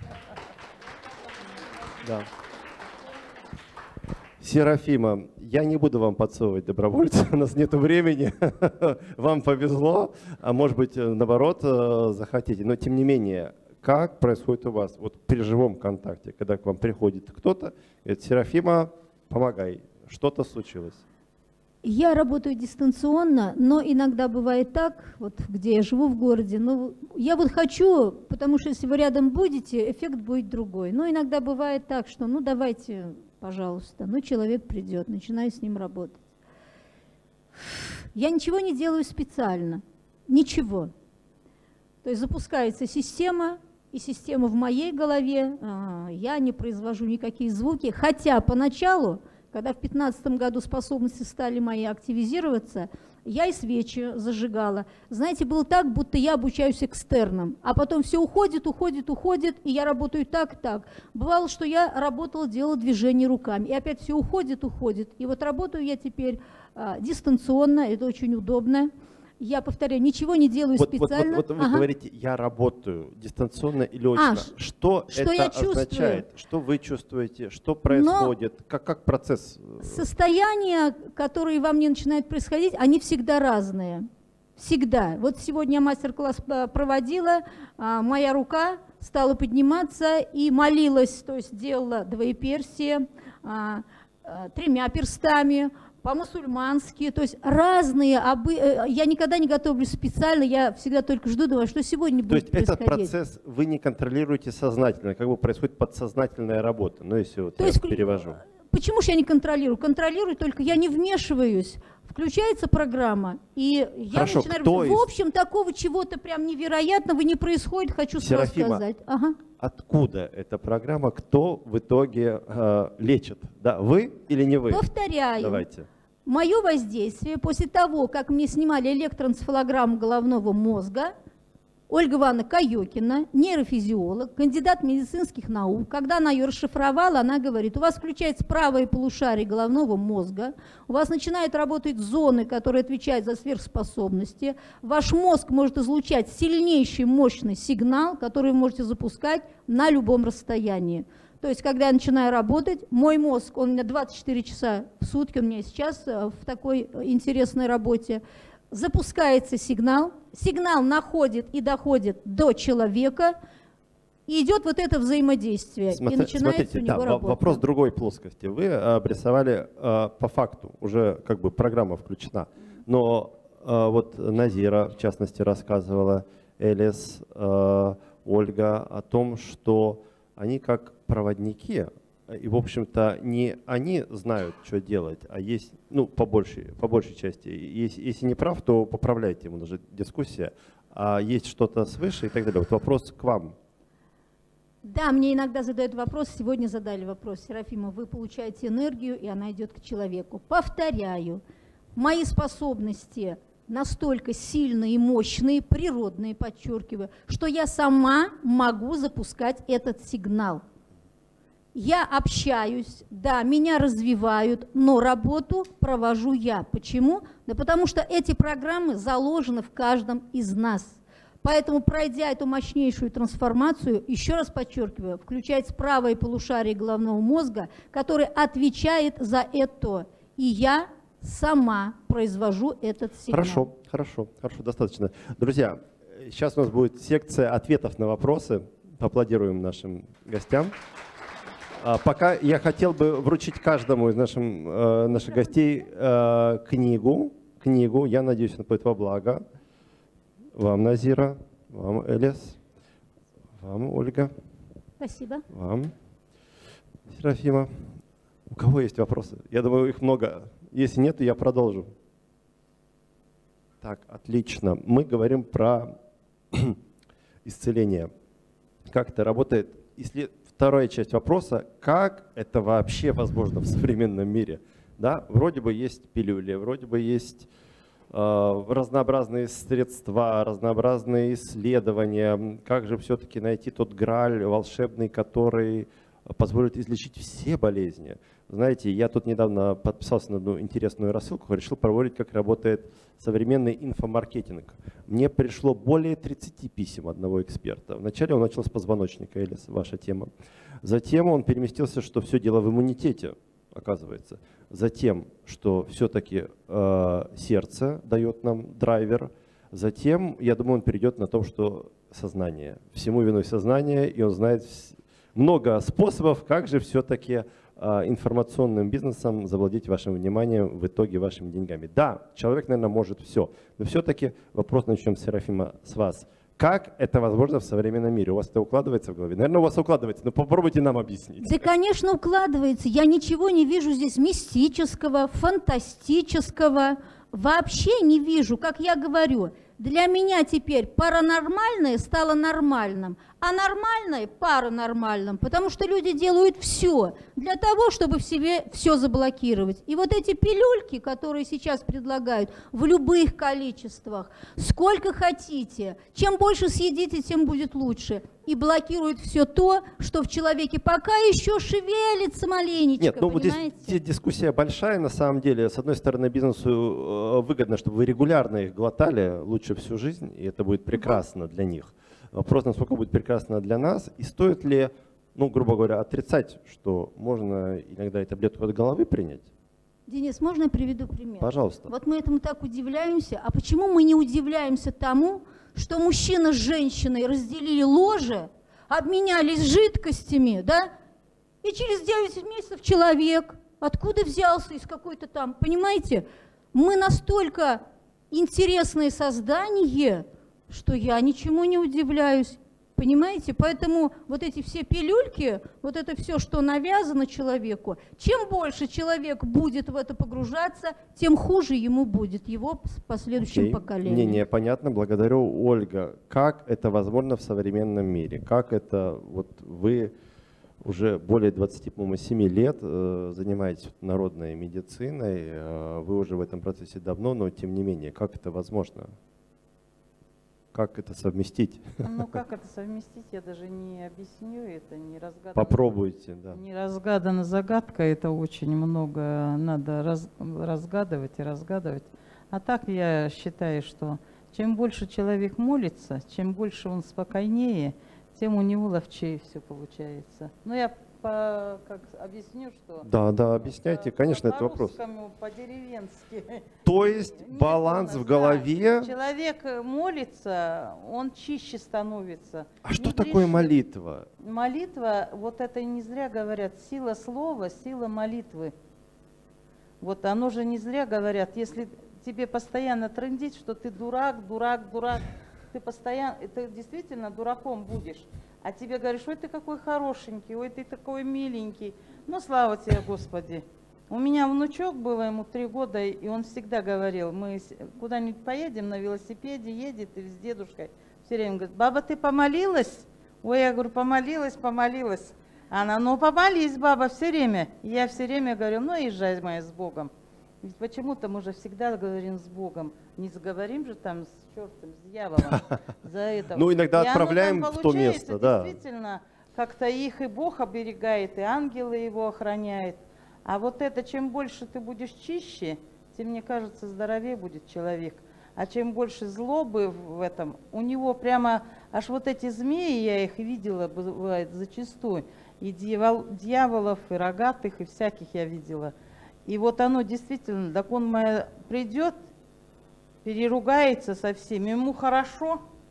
Да. Серафима, я не буду вам подсовывать добровольца, у нас нет времени, вам повезло, а может быть, наоборот, захотите. Но тем не менее, как происходит у вас вот при живом контакте, когда к вам приходит кто-то, говорит: Серафима, помогай, что-то случилось? Я работаю дистанционно, но иногда бывает так, вот где я живу в городе, ну, я вот хочу, потому что если вы рядом будете, эффект будет другой. Но иногда бывает так, что ну давайте, пожалуйста, ну человек придет, начинаю с ним работать. Я ничего не делаю специально, ничего. То есть запускается система, и система в моей голове, я не произвожу никакие звуки, хотя поначалу, когда в две тысячи пятнадцатом году способности стали мои активизироваться, я и свечи зажигала. Знаете, было так, будто я обучаюсь экстерном, а потом все уходит, уходит, уходит, и я работаю так, так. Бывало, что я работала, делала движения руками, и опять все уходит, уходит. И вот работаю я теперь а, дистанционно, это очень удобно. Я повторяю, ничего не делаю вот, специально. Вот, вот, вот вы ага. говорите, я работаю дистанционно или очно. А, что что это я чувствую? означает? Что вы чувствуете? Что происходит? Как, как процесс? Состояния, которые во мне начинают происходить, они всегда разные. Всегда. Вот сегодня я мастер-класс проводила, моя рука стала подниматься и молилась, то есть делала двоеперстие, тремя перстами, по-мусульмански, то есть разные, обы... я никогда не готовлюсь специально, я всегда только жду, думаю, что сегодня будет происходить. То есть происходить. этот процесс вы не контролируете сознательно, как бы происходит подсознательная работа, ну если вот То я есть, перевожу. Почему же я не контролирую? Контролирую, только я не вмешиваюсь. Включается программа, и я Хорошо, начинаю... кто В из- общем, такого чего-то прям невероятного не происходит, хочу сразу Серафима, сказать. Ага. Откуда эта программа, кто в итоге э, лечит? Да, вы или не вы? Повторяю. Давайте. Мое воздействие после того, как мне снимали электроэнцефалограмму головного мозга, Ольга Ивановна Каёкина, нейрофизиолог, кандидат медицинских наук, когда она ее расшифровала, она говорит, у вас включается правое полушарие головного мозга, у вас начинают работать зоны, которые отвечают за сверхспособности, ваш мозг может излучать сильнейший мощный сигнал, который вы можете запускать на любом расстоянии. То есть, когда я начинаю работать, мой мозг, он у меня двадцать четыре часа в сутки, он у меня сейчас в такой интересной работе, запускается сигнал, сигнал находит и доходит до человека, и идет вот это взаимодействие, Смотри- и начинается смотрите, у него да, работа. во- вопрос другой плоскости. Вы э, обрисовали э, по факту, уже как бы программа включена, но э, вот Назира, в частности, рассказывала, Элис, э, Ольга о том, что они как проводники, и, в общем-то, не они знают, что делать, а есть, ну, по большей, по большей части. Если, если не прав, то поправляйте, ему даже дискуссия. А есть что-то свыше и так далее. Вот вопрос к вам. Да, мне иногда задают вопрос, сегодня задали вопрос, Серафима, вы получаете энергию, и она идет к человеку. Повторяю, мои способности настолько сильные и мощные, природные, подчеркиваю, что я сама могу запускать этот сигнал. Я общаюсь, да, меня развивают, но работу провожу я. Почему? Да потому что эти программы заложены в каждом из нас. Поэтому, пройдя эту мощнейшую трансформацию, еще раз подчеркиваю, включается правое полушарие головного мозга, которое отвечает за это. И я сама произвожу этот сигнал. Хорошо, хорошо, хорошо, достаточно. Друзья, Сейчас у нас будет секция ответов на вопросы. Поаплодируем нашим гостям. А пока я хотел бы вручить каждому из наших, э, наших гостей э, книгу. Книгу. Я надеюсь, она будет во благо. Вам, Назира, вам, Элис, вам, Ольга. Спасибо. Вам, Серафима. У кого есть вопросы? Я думаю, их много. Если нет, то я продолжу. Так, отлично. Мы говорим про исцеление. Как это работает? Если вторая часть вопроса, как это вообще возможно в современном мире? Да, вроде бы есть пилюли, вроде бы есть э, разнообразные средства, разнообразные исследования. Как же все-таки найти тот грааль волшебный, который позволит излечить все болезни? Знаете, я тут недавно подписался на одну интересную рассылку, решил проверить, как работает современный инфомаркетинг. Мне пришло более тридцати писем одного эксперта. Вначале он начал с позвоночника, Элис, ваша тема. Затем он переместился, что все дело в иммунитете, оказывается. Затем, что все-таки э, сердце дает нам драйвер. Затем, я думаю, он перейдет на то, что сознание. Всему виной сознание, и он знает много способов, как же все-таки информационным бизнесом завладеть вашим вниманием, в итоге вашими деньгами. Да, человек, наверное, может все, но все-таки вопрос начнем, Серафима, с вас. Как это возможно в современном мире? У вас это укладывается в голове? Наверное, у вас укладывается, но попробуйте нам объяснить. Да, конечно, укладывается. Я ничего не вижу здесь мистического, фантастического. Вообще не вижу, как я говорю. Для меня теперь паранормальное стало нормальным, а нормальное – паранормальным, потому что люди делают все для того, чтобы в себе все заблокировать. И вот эти пилюльки, которые сейчас предлагают в любых количествах, сколько хотите, чем больше съедите, тем будет лучше. И блокируют все то, что в человеке пока еще шевелится маленечко. Нет, ну вот здесь, понимаете? здесь дискуссия большая на самом деле. С одной стороны, бизнесу выгодно, чтобы вы регулярно их глотали лучше всю жизнь, и это будет прекрасно для них. Вопрос, насколько будет прекрасно для нас, и стоит ли, ну, грубо говоря, отрицать, что можно иногда и таблетку от головы принять? Денис, можно я приведу пример? Пожалуйста. Вот мы этому так удивляемся, а почему мы не удивляемся тому, что мужчина с женщиной разделили ложе, обменялись жидкостями, да, и через девять месяцев человек откуда взялся, из какой-то там, понимаете, мы настолько интересное создание, что я ничему не удивляюсь, понимаете? Поэтому вот эти все пилюльки, вот это все, что навязано человеку, чем больше человек будет в это погружаться, тем хуже ему будет его последующим Окей. поколениям. Не-не, понятно, благодарю. Ольга, как это возможно в современном мире? Как это, вот вы уже более двадцати семи лет э, занимаетесь народной медициной, э, вы уже в этом процессе давно, но тем не менее, как это возможно? Как это совместить? Ну как это совместить, я даже не объясню, это не разгадано. Попробуйте, да. Не разгадана загадка, это очень много надо раз, разгадывать и разгадывать. А так я считаю, что чем больше человек молится, чем больше он спокойнее, тем у него ловчее все получается. Но я по, как объясню, что... Да, да, объясняйте, конечно, это вопрос. По-русскому, по-деревенски. То есть баланс в голове... Человек молится, он чище становится. А что такое молитва? Молитва, вот это не зря говорят, сила слова, сила молитвы. Вот оно же не зря говорят, если тебе постоянно трындить, что ты дурак, дурак, дурак, ты постоянно, ты действительно дураком будешь. А тебе говоришь, ой, ты какой хорошенький, ой, ты такой миленький. Ну, слава тебе, Господи. У меня внучок было, ему три года, и он всегда говорил, мы куда-нибудь поедем на велосипеде, едет и с дедушкой все время говорит, баба, ты помолилась? Ой, я говорю, помолилась, помолилась. Она, ну помолись, баба, все время. И я все время говорю, ну езжай моя с Богом. Ведь почему-то мы же всегда говорим с Богом. Не заговорим же там с чертом, с дьяволом за это. Ну, иногда и отправляем в то место, да. Действительно, как-то их и Бог оберегает, и ангелы его охраняют. А вот это, чем больше ты будешь чище, тем, мне кажется, здоровее будет человек. А чем больше злобы в этом, у него прямо аж вот эти змеи, я их видела, бывает зачастую, и дьявол, дьяволов, и рогатых, и всяких я видела. И вот оно действительно, так он придет, переругается со всеми, ему хорошо,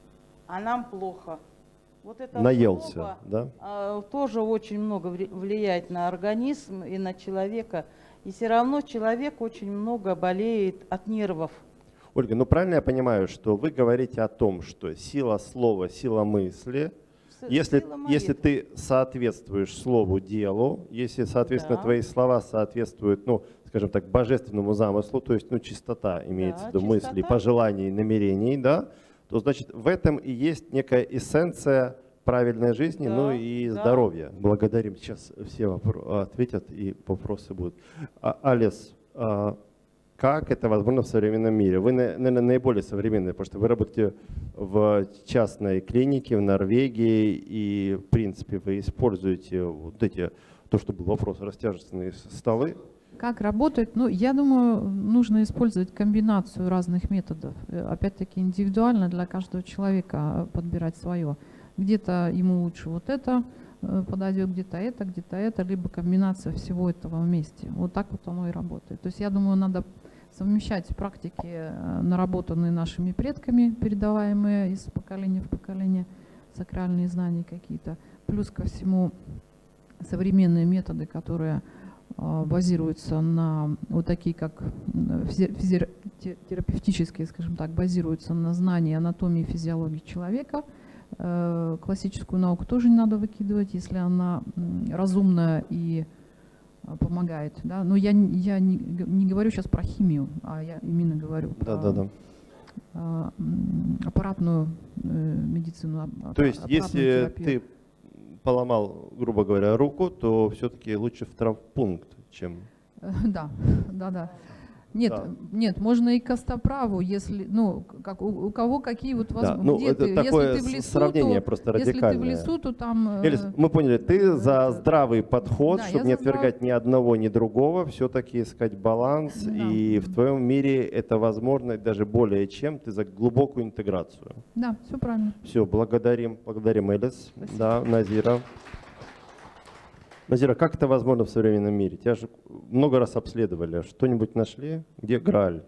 а нам плохо. Вот это Наелся, злоба, да? а, тоже очень много вре- влияет на организм и на человека. И все равно человек очень много болеет от нервов. Ольга, ну правильно я понимаю, что вы говорите о том, что сила слова, сила мысли, С- если, сила если молитвы. ты соответствуешь слову, делу, если, соответственно, Да. твои слова соответствуют, ну, скажем так, божественному замыслу, то есть, ну, чистота имеется Да, в виду мыслей, чистота. пожеланий, намерений, да, то, значит, в этом и есть некая эссенция правильной жизни, Да, ну и да. здоровья. Благодарим. Сейчас все вопро- ответят и вопросы будут. А, Алис, а, как это возможно в современном мире? Вы, на- наверное, наиболее современные, потому что вы работаете в частной клинике в Норвегии, и, в принципе, вы используете вот эти, то, что был вопрос, растяжечные столы. Как работать? Ну, я думаю, нужно использовать комбинацию разных методов. Э, Опять-таки индивидуально для каждого человека э, подбирать свое. Где-то ему лучше вот это э, подойдет, где-то это, где-то это, либо комбинация всего этого вместе. Вот так вот оно и работает. То есть я думаю, надо совмещать практики, э, наработанные нашими предками, передаваемые из поколения в поколение, сакральные знания какие-то, плюс ко всему современные методы, которые а, базируются на вот такие, как м, физи- физи- те- терапевтические, скажем так, базируются на знании анатомии и физиологии человека. Э, Классическую науку тоже не надо выкидывать, если она м, разумная и а, помогает. Да? Но я, н- я не, г- не говорю сейчас про химию, а я именно говорю про Да-да-да. а, м, аппаратную э, медицину. ап- То есть, аппаратную если терапию. ты поломал, грубо говоря, руку, то все-таки лучше в травмпункт, чем... Э, Да, да, да. Нет, Да. нет, можно и костоправу, если, ну, как у, у кого какие вот Да, возможности. ну, Где это ты, такое если ты в с- лесу, сравнение то, просто если ты в радикальное. лесу, то там. э, Элис, мы поняли, ты за это- здравый подход, Да, я чтобы не за здравый- отвергать ни одного, ни другого, все-таки искать баланс, Да. и в твоем мире это возможно, и даже более чем, ты за глубокую интеграцию. Да, все правильно. Все, благодарим, благодарим Элис, да, Назира. Назира, как это возможно в современном мире? Тебя же много раз обследовали, что-нибудь нашли? Где Грааль?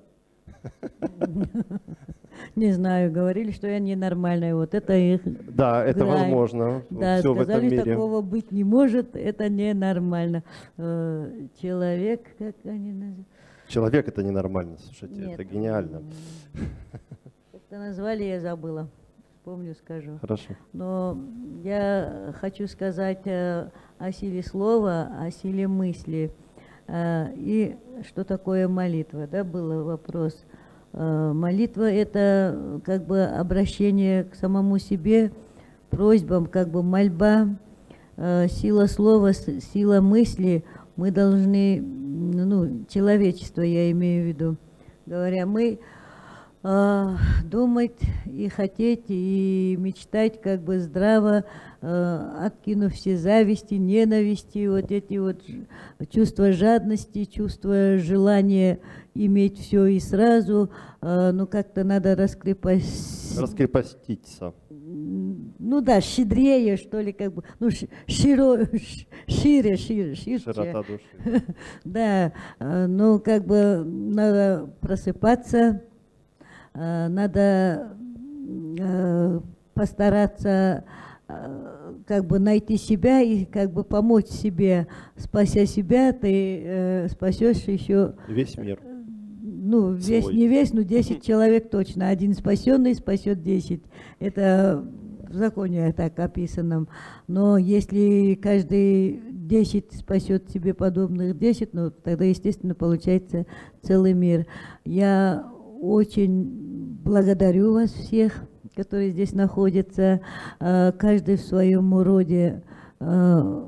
Не знаю, говорили, что я ненормальная. Вот это их. Да, это Грааль. возможно, Да, все в этом сказали, мире. такого быть не может, это ненормально. Э, Человек, как они называют? Человек это ненормально, слушайте, Нет. это гениально. Как-то назвали, я забыла. Вспомню, скажу. Хорошо. Но я хочу сказать э, о силе слова, о силе мысли. Э, И что такое молитва, да, был вопрос. Э, Молитва – это как бы обращение к самому себе, просьбам, как бы мольба. Э, Сила слова, с- сила мысли. Мы должны, ну, человечество я имею в виду, говоря, мы э, думать и хотеть, и мечтать как бы здраво, э, откинув все зависти, ненависти, вот эти вот ж- чувства жадности, чувства желания иметь все и сразу, э, ну как-то надо раскрепостить. Раскрепоститься. Ну да, щедрее, что ли, как бы, ну, ш- широ, ш- шире, шире, ширче. Широта души. Да, э, ну, как бы надо просыпаться, э, надо э, постараться э, как бы найти себя и как бы помочь себе. Спася себя, ты э, спасешь еще, Весь мир. ну, весь, Свой. не весь, но десять человек точно. Один спасенный спасет десять. Это в законе так описано. Но если каждый десять спасет себе подобных десять, ну, тогда, естественно, получается целый мир. Я очень благодарю вас всех, которые здесь находятся, э, каждый в своем роде э,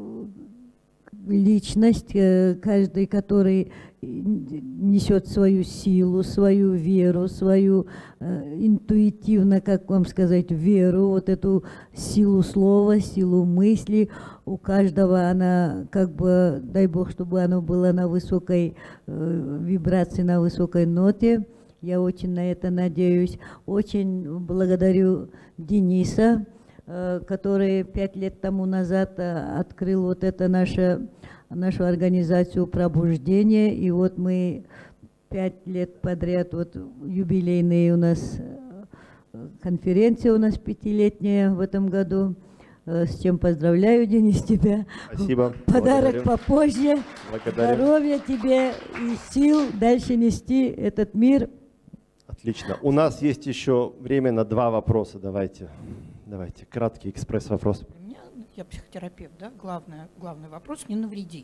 личность, э, каждый, который несет свою силу, свою веру, свою э, интуитивно, как вам сказать, веру, вот эту силу слова, силу мысли. У каждого она, как бы, дай Бог, чтобы она была на высокой э, вибрации, на высокой ноте. Я очень на это надеюсь. Очень благодарю Дениса, э, который пять лет тому назад э, открыл вот это наше, нашу организацию пробуждения. И вот мы пять лет подряд, вот юбилейные у нас конференция у нас пятилетняя в этом году. Э, С чем поздравляю, Денис, тебя. Спасибо. Подарок Благодарю. попозже. Благодарю. Здоровья тебе и сил дальше нести этот мир. Отлично. У нас есть еще время на два вопроса. Давайте, давайте, краткий экспресс-вопрос. Для меня, я психотерапевт, да, главное, главный вопрос – не навреди.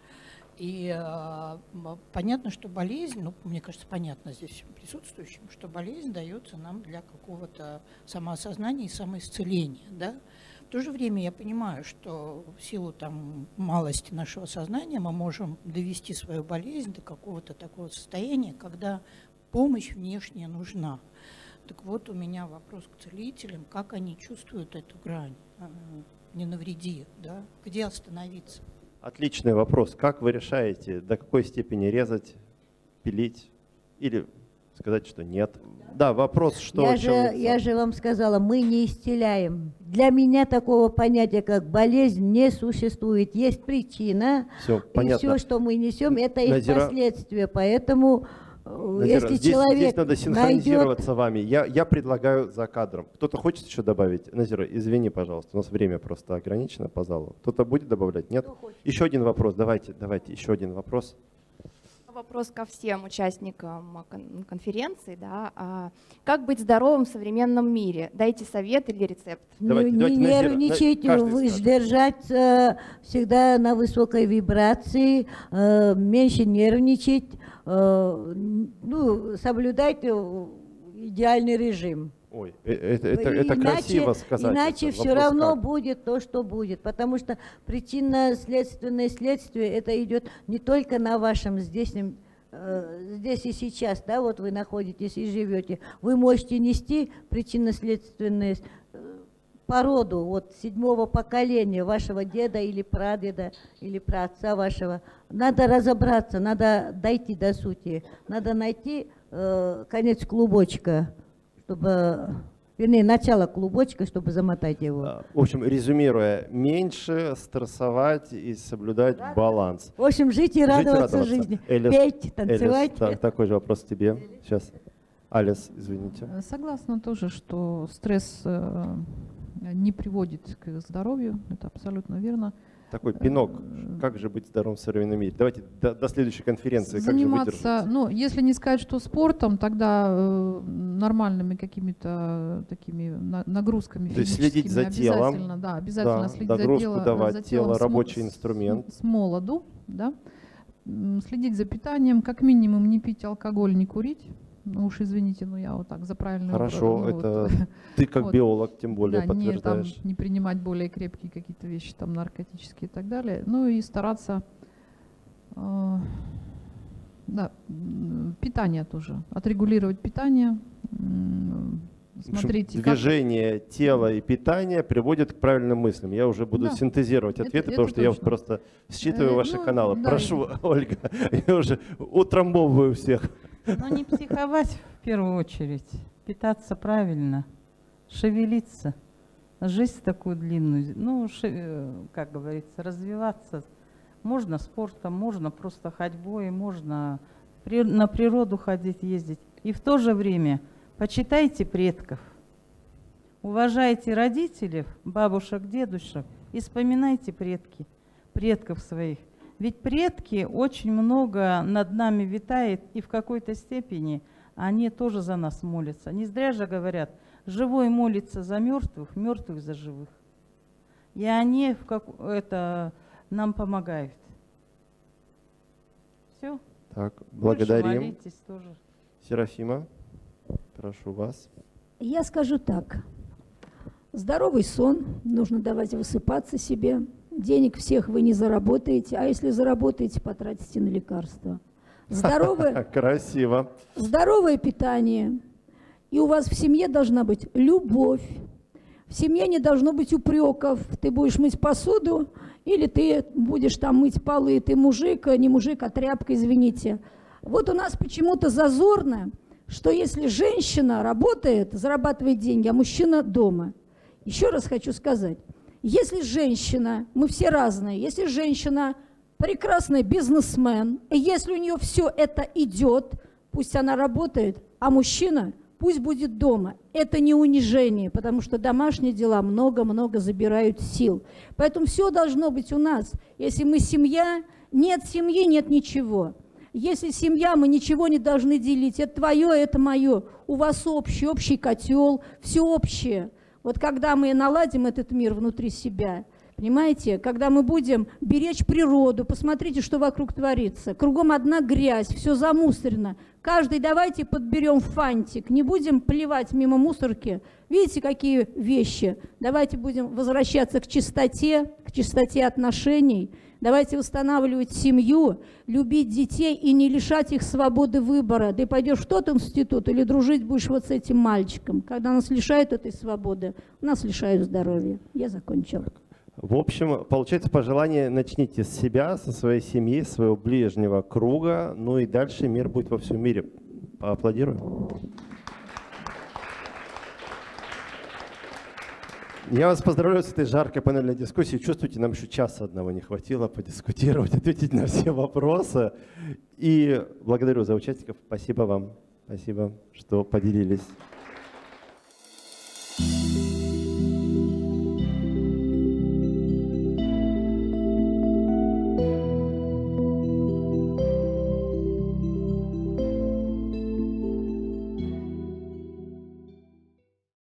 И э, понятно, что болезнь, ну, мне кажется, понятно здесь всем присутствующим, что болезнь дается нам для какого-то самоосознания и самоисцеления, да. В то же время я понимаю, что в силу там малости нашего сознания мы можем довести свою болезнь до какого-то такого состояния, когда помощь внешняя нужна. Так вот, у меня вопрос к целителям, как они чувствуют эту грань, э, не навреди, да, где остановиться? Отличный вопрос. Как вы решаете, до какой степени резать, пилить или сказать, что нет? Да, вопрос, что... Я о чем же, вы- я же вам сказала, мы не исцеляем. Для меня такого понятия, как болезнь, не существует. Есть причина, Всё, и понятно. все, что мы несем, это их Назира- последствия. Поэтому, э, Назира, если здесь, человек здесь надо найдет... синхронизироваться с вами. Я, я предлагаю за кадром. Кто-то хочет еще добавить? Назира, извини, пожалуйста, у нас время просто ограничено по залу. Кто-то будет добавлять? Нет? Еще один вопрос. Давайте, давайте, еще один вопрос. Вопрос ко всем участникам кон- конференции. Да. А Как быть здоровым в современном мире? Дайте совет или рецепт. Давайте, не давайте, не Назира, нервничать, на- каждый вы скажет. держать э, всегда на высокой вибрации, э, меньше нервничать, э, ну, соблюдайте идеальный режим. Ой, э- это, это, И это иначе, красиво сказать. Иначе это все вопрос равно как. будет то, что будет, потому что причинно-следственное следствие это идет не только на вашем здешнем, э, здесь и сейчас, да, вот вы находитесь и живете, вы можете нести причинно-следственное э, по роду, вот седьмого поколения вашего деда или прадеда или праотца вашего. Надо разобраться, надо дойти до сути, надо найти э, конец клубочка, чтобы, вернее, начало клубочка, чтобы замотать его. А, В общем, резюмируя, меньше стрессовать и соблюдать баланс. В общем, жить и Жить и радоваться, радоваться. жизни. Элис, Петь, Элис, танцевать. та- такой же вопрос к тебе. Сейчас. Алис, извините. Э, Согласна тоже, что стресс э, не приводит к здоровью, это абсолютно верно. Такой пинок. Как же быть здоровым в современном мире? Давайте до, до следующей конференции. Как же Заниматься, выдержать? ну, если не сказать, что спортом, тогда э, нормальными какими-то такими на- нагрузками То есть следить за физическими телом, обязательно, да, обязательно да, следить за, нагрузку тело, давать, за тело телом с мо- рабочий с- инструмент. С, молоду, да. М, Следить за питанием, как минимум не пить алкоголь, не курить. Ну уж извините, но я вот так за правильную... Хорошо, ну, это вот, ты как вот. биолог тем более да, не, там, подтверждаешь. не принимать более крепкие какие-то вещи, там наркотические и так далее. Ну и стараться, э, да, м, питание тоже, отрегулировать питание. м, В общем, Смотрите, как- движение тела и питание приводит к правильным мыслям. Я уже буду Да. синтезировать Это- ответы, это потому что я точно. просто считываю Э, ваши ну, каналы. да. Прошу, Ольга, я уже утрамбовываю всех. Но не психовать в первую очередь, питаться правильно, шевелиться. Жизнь такую длинную, ну, ше- э, как говорится, развиваться. Можно спортом, можно просто ходьбой, можно при- на природу ходить, ездить. И в то же время почитайте предков, уважайте родителей, бабушек, дедушек и вспоминайте предки, предков своих. Ведь предки очень много над нами витает, и в какой-то степени они тоже за нас молятся. Не зря же говорят, живой молится за мертвых, мертвых за живых. И они в как... это нам помогают. Все. Так, благодарим. Молитесь тоже. Серафима, прошу вас. Я скажу так. Здоровый сон, нужно давать высыпаться себе. Денег всех вы не заработаете, а если заработаете, потратите на лекарства. Здоровое, Красиво. здоровое питание. И у вас в семье должна быть любовь. В семье не должно быть упреков. Ты будешь мыть посуду, или ты будешь там мыть полы. Ты мужик, не мужик, а тряпка, извините. Вот у нас почему-то зазорно, что если женщина работает, зарабатывает деньги, а мужчина дома. Еще раз хочу сказать, если женщина, мы все разные, если женщина прекрасный бизнесмен, и если у нее все это идет, пусть она работает, а мужчина пусть будет дома. Это не унижение, потому что домашние дела много-много забирают сил. Поэтому все должно быть у нас. Если мы семья, нет семьи, нет ничего. Если семья, мы ничего не должны делить. Это твое, это мое. У вас общий, общий котел, все общее. Вот когда мы наладим этот мир внутри себя, понимаете, когда мы будем беречь природу, посмотрите, что вокруг творится. Кругом одна грязь, все замусорено. Каждый давайте подберем фантик, не будем плевать мимо мусорки. Видите, какие вещи? Давайте будем возвращаться к чистоте, к чистоте отношений. Давайте восстанавливать семью, любить детей и не лишать их свободы выбора. Ты пойдешь в тот институт или дружить будешь вот с этим мальчиком. Когда нас лишают этой свободы, нас лишают здоровья. Я закончила. В общем, получается пожелание: начните с себя, со своей семьи, своего ближнего круга, ну и дальше мир будет во всем мире. Поаплодируем. Я вас поздравляю с этой жаркой панельной дискуссией. Чувствуете, нам еще часа одного не хватило подискутировать, ответить на все вопросы. И благодарю за участников. Спасибо вам. Спасибо, что поделились.